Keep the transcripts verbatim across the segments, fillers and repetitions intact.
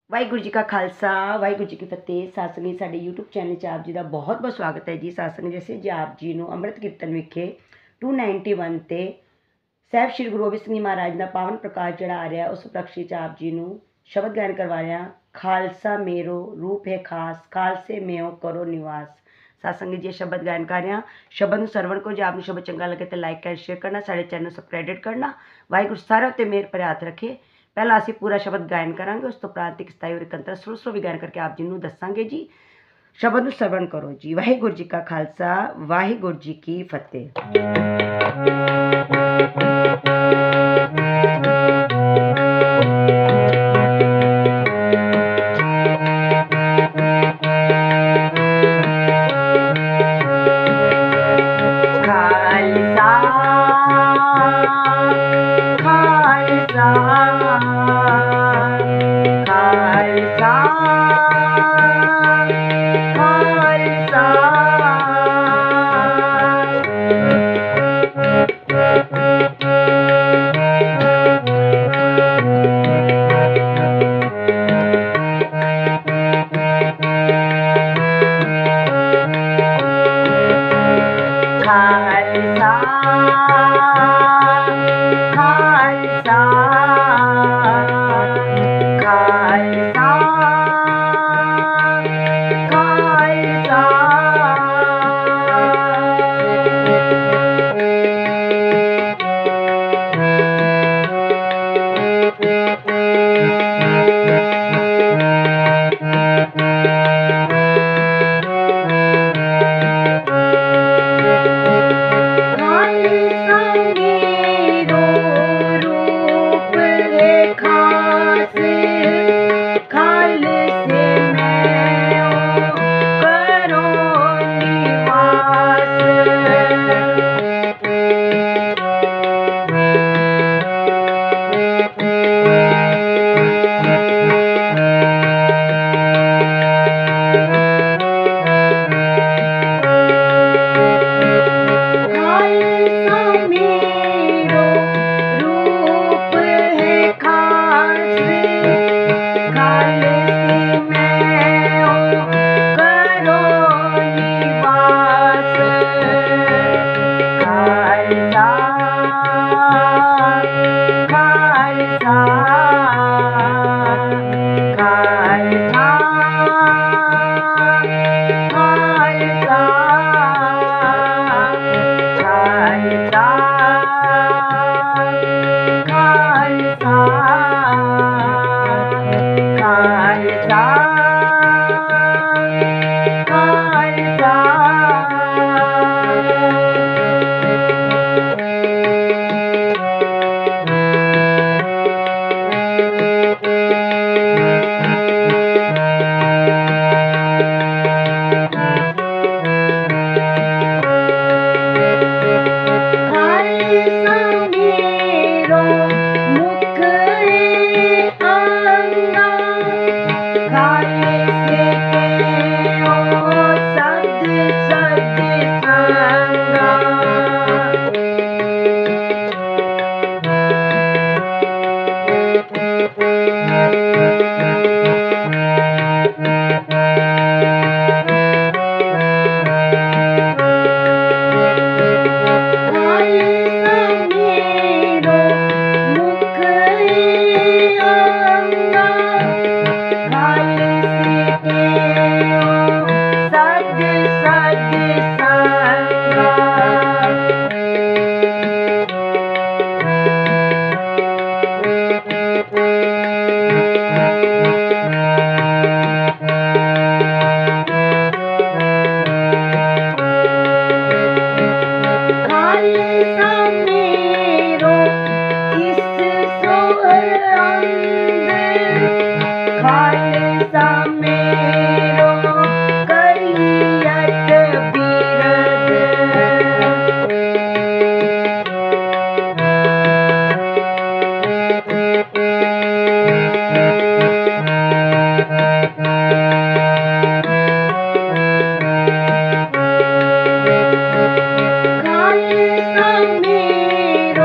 ਵਾਹਿਗੁਰੂ ਜੀ ਕਾ ਖਾਲਸਾ ਵਾਹਿਗੁਰੂ ਜੀ ਕੀ ਫਤਿਹ। ਸਾਸੰਗੀ ਸਾਡੇ YouTube channel 'ਚ ਆਪ ਜੀ ਦਾ ਬਹੁਤ ਬਹੁਤ ਸਵਾਗਤ ਹੈ ਜੀ। ਸਾਸੰਗ ਜੈਸੇ ਜੀ ਆਪ ਜੀ ਨੂੰ ਅੰਮ੍ਰਿਤ ਕੀਰਤਨ ਵਿਖੇ ਦੋ ਸੌ ਇਕੱਨਵੇਂ ਤੇ ਸਾਹਿਬ ਸ਼੍ਰੀ ਗੁਰੂ ਗੋਬਿੰਦ ਸਿੰਘ ਜੀ ਮਹਾਰਾਜ ਦਾ ਪਾਵਨ ਪ੍ਰਕਾਸ਼ ਜਿਹੜਾ ਆ ਰਿਹਾ ਉਸ ਪ੍ਰਕਸ਼ੀ 'ਚ ਆਪ ਜੀ ਨੂੰ ਸ਼ਬਦ ਗਾਇਨ ਕਰਵਾ ਰਿਹਾ। ਖਾਲਸਾ ਮੇਰੋ ਰੂਪ ਹੈ ਖਾਸ, ਖਾਲਸੇ ਮੇਓ ਕਰੋ ਨਿਵਾਸ। ਸਾਸੰਗ ਜੀ ਸ਼ਬਦ ਗਾਇਨ ਕਰ ਰਿਹਾ। ਸ਼ਬਦ ਨੂੰ ਸਰਵਣ को जो आप शब्द चंगा लगे तो लाइक एंड शेयर करना, साढ़े चैनल सबसक्राइब करना। वाहिगुरू सारे उत्ते मेहर भरे हथ रखे। पहला असीं पूरा शब्द गायन करांगे, उस तो उपरांत एक सताई और इकहत्तर सुर सुर भी गायन करके आप जी नूं दसांगे जी। शब्द नूं सरवण करो जी। वाहिगुरू जी का खालसा वाहिगुरू जी की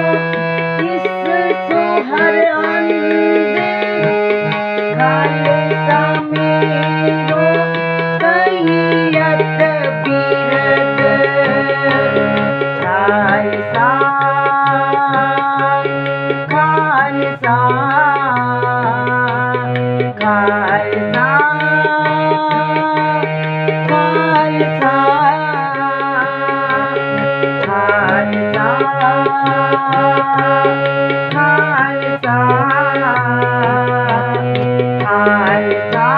Hare ਖਾਲਸਾ ਖਾਲਸਾ ਖਾਲਸਾ ਖਾਲਸਾ ਖਾਲਸਾ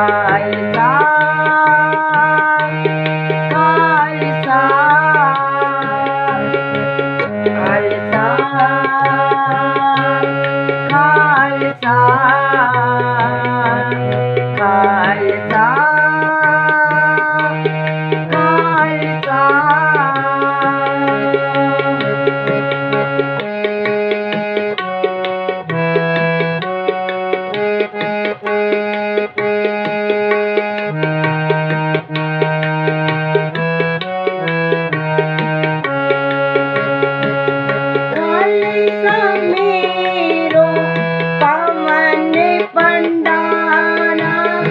ਖਾਲਸਾ ਖਾਲਸਾ ਖਾਲਸਾ ਖਾਲਸਾ ਖਾਲਸਾ मेरो पवन पंडाना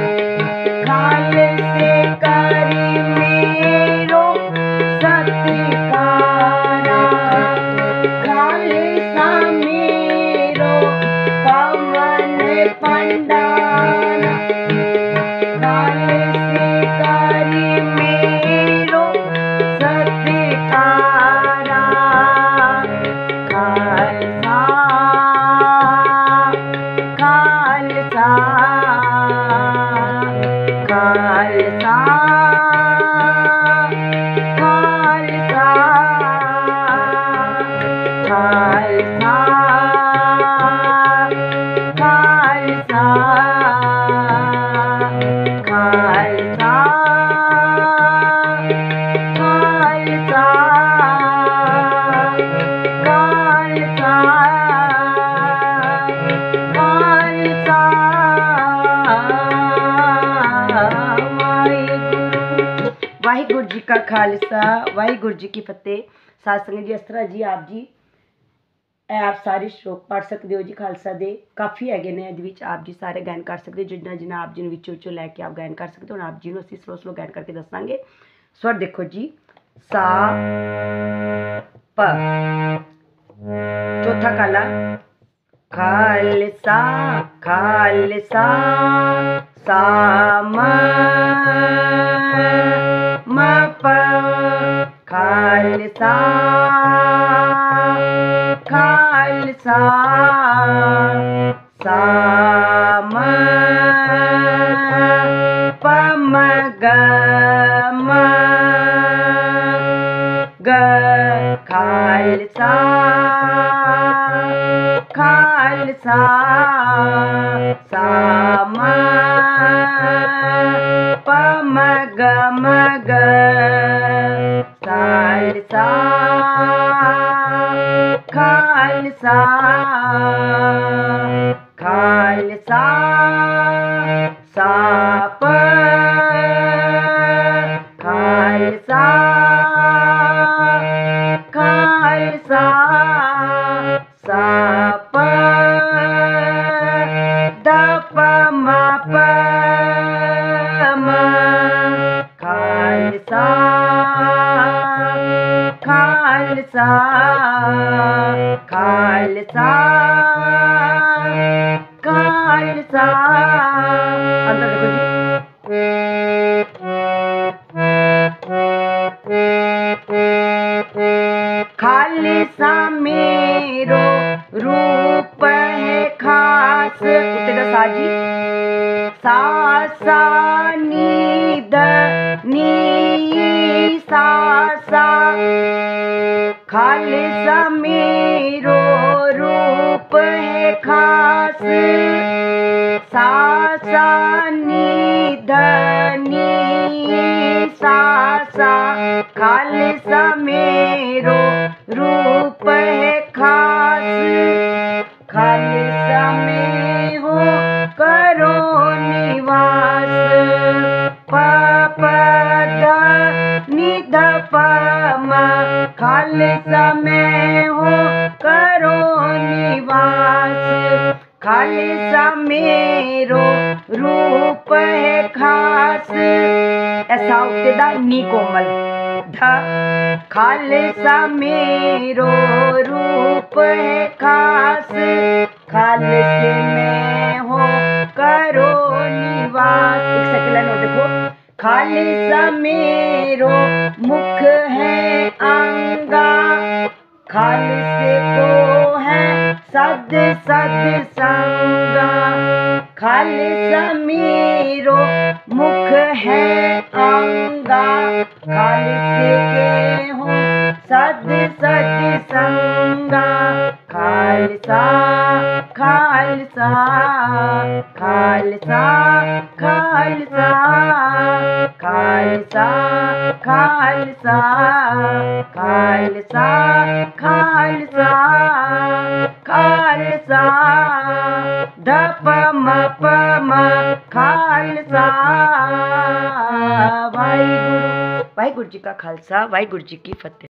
खालसे करी मेरो सत्कारा खालसा मेरो पवन पंडाना खालसे करी मेरो सत्कारा खालसा खालसा खालसा खालसा खालसा खालसा खालसा खालसा ਵਾਹਿਗੁਰੂ ਜੀ ਕਾ ਖਾਲਸਾ ਵਾਹਿਗੁਰੂ ਜੀ ਕੀ ਫਤਿਹ। ਸਾਧ ਸੰਗਤ ਜੀ, ਇਸ ਤਰ੍ਹਾਂ ਜੀ ਆਪ ਜੀ ਇਹ ਆਪ ਸਾਰੇ ਸ਼ਲੋਕ ਪੜ੍ਹ ਸਕਦੇ ਹੋ ਜੀ। ਖਾਲਸਾ ਦੇ ਕਾਫੀ ਹੈਗੇ ਨੇ, ਇਹਦੇ ਵਿੱਚ ਆਪ ਜੀ ਸਾਰੇ ਗਾਇਨ ਕਰ ਸਕਦੇ ਹੋ, ਜਿੰਨਾ ਜਿੰਨਾ ਆਪ ਜੀ ਨੂੰ ਵਿੱਚੋਂ ਵਿੱਚੋਂ ਲੈ ਕੇ ਆਪ ਗਾਇਨ ਕਰ ਸਕਦੇ ਹੋ। ਹੁਣ ਆਪ ਜੀ ਨੂੰ ਅਸੀਂ ਸਲੋ ਸਲੋ ਗਾਇਨ ਕਰਕੇ ਦੱਸਾਂਗੇ। ਸਵਰ ਦੇਖੋ ਜੀ, ਸਾ ਪ, ਚੌਥਾ ਕਾਲਾ ਖਾਲਸਾ ਖਾਲਸਾ सा म म प खालसा खालसा सा म प म ग म ग खालसा खालसा सा म प म ग म ग खालसा खालसा खालसा सा प खालसा खालसा सा प द प म प म खालसा खालसा खालसा खालसा। अंदर देखो जी, खालसा मेरो रूप है खास, उत्ते दा सा जी, सा सा नी द नी सा सा खालसा मेरो रूप है खास, सा सा नी द नी सा सा खालसा मेरो रूप है खास, खालसा में हो करो निवास, प प द नि ध प म खालसा में हो करो निवास, खालसा मेरो रूप है खास, ऐसा उत्ते दा नी कोमल ध खालसा मेरो रूप है खास, खालसे में हो करो निवास। एक सेकंड और देखो, खालसा मेरो मुख है आंगा, खालसे को है सद सद संगा, खालसा मेरो मुख है आऊंगा, खालसे के हो सद सद संगा। खालसा खालसा खालसा खालसा खालसा खालसा खालसा खालसा खालसा धप म प म खालसा। वाहिगुरु वाहिगुरु जी का खालसा, वाहिगुरु जी की फतेह।